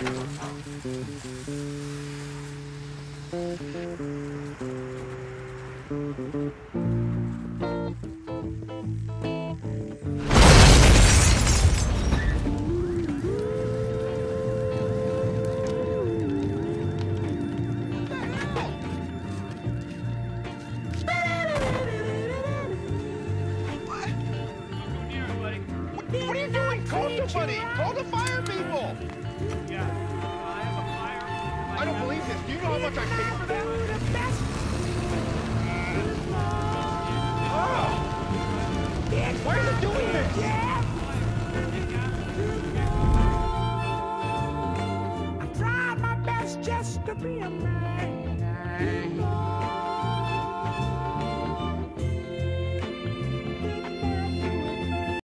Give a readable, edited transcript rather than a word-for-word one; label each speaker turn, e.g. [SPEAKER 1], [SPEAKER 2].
[SPEAKER 1] What are you doing? Call somebody! Call the fire people!
[SPEAKER 2] Yeah, I have a fire.
[SPEAKER 1] I don't believe this. Do you know how much I paid for that? Oh! Why are you doing this?
[SPEAKER 3] I tried my best just to be a man.